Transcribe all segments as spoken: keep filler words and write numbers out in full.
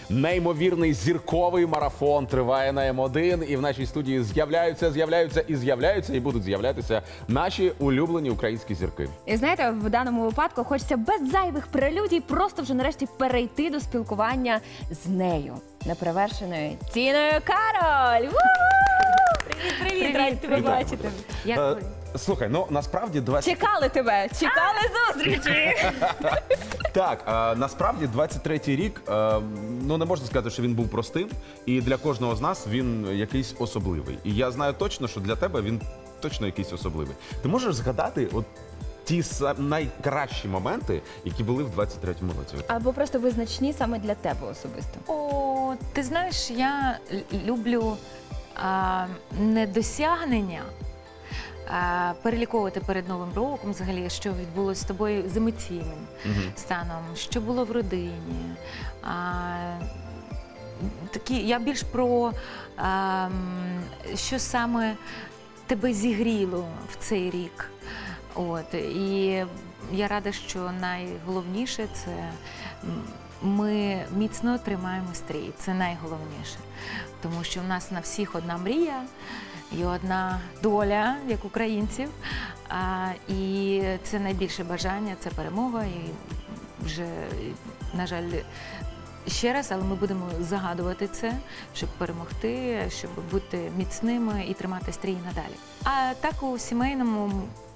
Неймовірний зірковий марафон триває на М один, і в нашій студії з'являються, з'являються і з'являються, і будуть з'являтися наші улюблені українські зірки. І знаєте, в даному випадку хочеться без зайвих прелюдій просто вже нарешті перейти до спілкування з нею, неперевершеною Тіною Кароль. Привіт, привіт, раді тебе бачити. Як ви? Слухай, ну насправді двадцять... Чекали тебе, чекали зустрічі. Так, а, насправді двадцять третій рік, а, ну не можна сказати, що він був простим, і для кожного з нас він якийсь особливий. І я знаю точно, що для тебе він точно якийсь особливий. Ти можеш згадати от ті найкращі моменти, які були в двадцять третьому році? Або просто визначні саме для тебе особисто. О, ти знаєш, я люблю а, не досягнення, а, переліковувати перед Новим роком, взагалі, що відбулося з тобою з емоційним угу. станом, що було в родині. А, такі, я більш про, а, що саме тебе зігріло в цей рік. От, і я рада, що найголовніше – це ми міцно тримаємо стрій. Це найголовніше. Тому що в нас на всіх одна мрія і одна доля, як українців. А, і це найбільше бажання – це перемога. І вже, на жаль, ще раз, але ми будемо загадувати це, щоб перемогти, щоб бути міцними і тримати стрій надалі. А так у сімейному,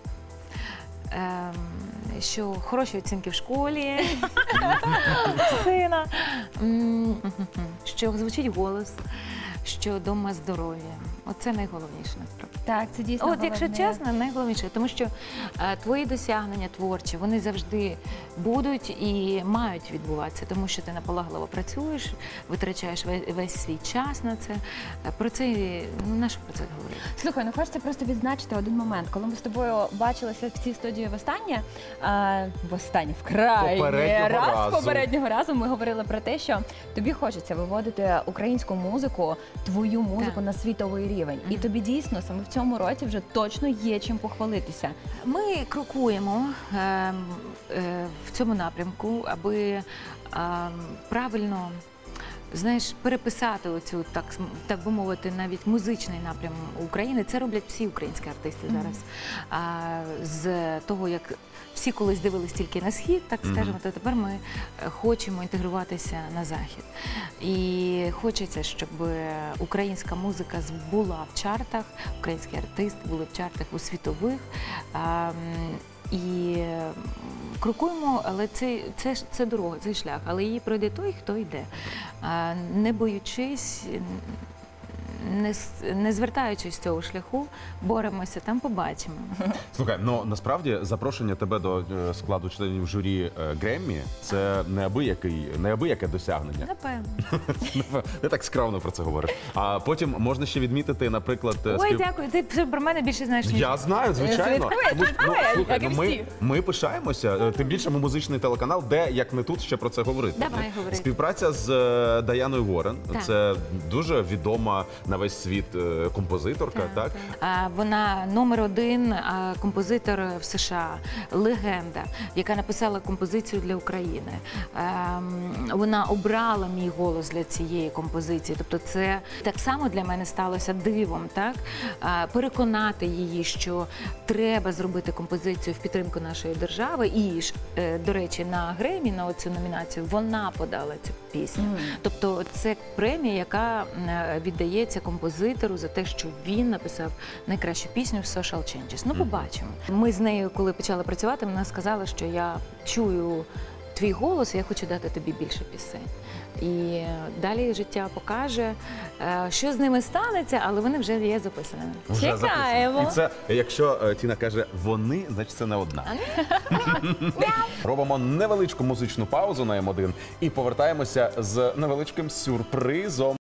що хороші оцінки в школі, сина, що звучить голос, що вдома здоров'я. Оце найголовніше насправді. Так, це дійсно От, головне. якщо чесно, найголовніше, тому що е, твої досягнення творчі, вони завжди будуть і мають відбуватися, тому що ти наполегливо працюєш, витрачаєш весь, весь свій час на це. Про це, ну, на що про це говорити? Слухай, ну хочеться просто відзначити один момент. Коли ми з тобою бачилися в цій студії востаннє, а, востаннє, вкрай попереднього раз, разу. попереднього разу ми говорили про те, що тобі хочеться виводити українську музику, твою музику так. на світовий рівень. Mm-hmm. І тобі дійсно саме в цьому році вже точно є чим похвалитися. Ми крокуємо е, е, в цьому напрямку, аби е, правильно, знаєш, переписати оцю, так, так би мовити, навіть музичний напрям України. Це роблять всі українські артисти mm-hmm. зараз. А, з того, як всі колись дивились тільки на схід, так скажемо, mm-hmm. то тепер ми хочемо інтегруватися на захід. І хочеться, щоб українська музика була в чартах, українські артисти були в чартах у світових. А, і крокуємо, але це, це, це дорога, це шлях, але її пройде той, хто йде. А, не боючись, Не, не звертаючись з цього шляху, боремося, там побачимо. Слухай, ну насправді запрошення тебе до складу членів журі Греммі – це неабиякий, неабияке досягнення. Напевно. Ти так скромно про це говориш. А потім можна ще відмітити, наприклад... Ой, спів... дякую, ти про мене більше знаєш, ніж... Я знаю, звичайно. Тому, ну, слухай, ну, ми, ми пишаємося, тим більше ми музичний телеканал, де, як не тут, ще про це говорити. Давай говорити. Співпраця з Даяною Уоррен – це дуже відома на весь світ композиторка, так? так? Вона номер один композитор в США, легенда, яка написала композицію для України. Вона обрала мій голос для цієї композиції. Тобто це так само для мене сталося дивом, так? Переконати її, що треба зробити композицію в підтримку нашої держави. І, до речі, на Греммі, на цю номінацію, вона подала цю пісню. Mm. Тобто це премія, яка віддається композитору за те, що він написав найкращу пісню в Social Changes. Ну, побачимо. Ми з нею, коли почали працювати, вона сказала, що я чую твій голос, і я хочу дати тобі більше пісень. І далі життя покаже, що з ними станеться, але вони вже є записаними. Вже Чекаємо. І це, якщо Тіна каже «вони», значить це не одна. Робимо невеличку музичну паузу на М один і повертаємося з невеличким сюрпризом.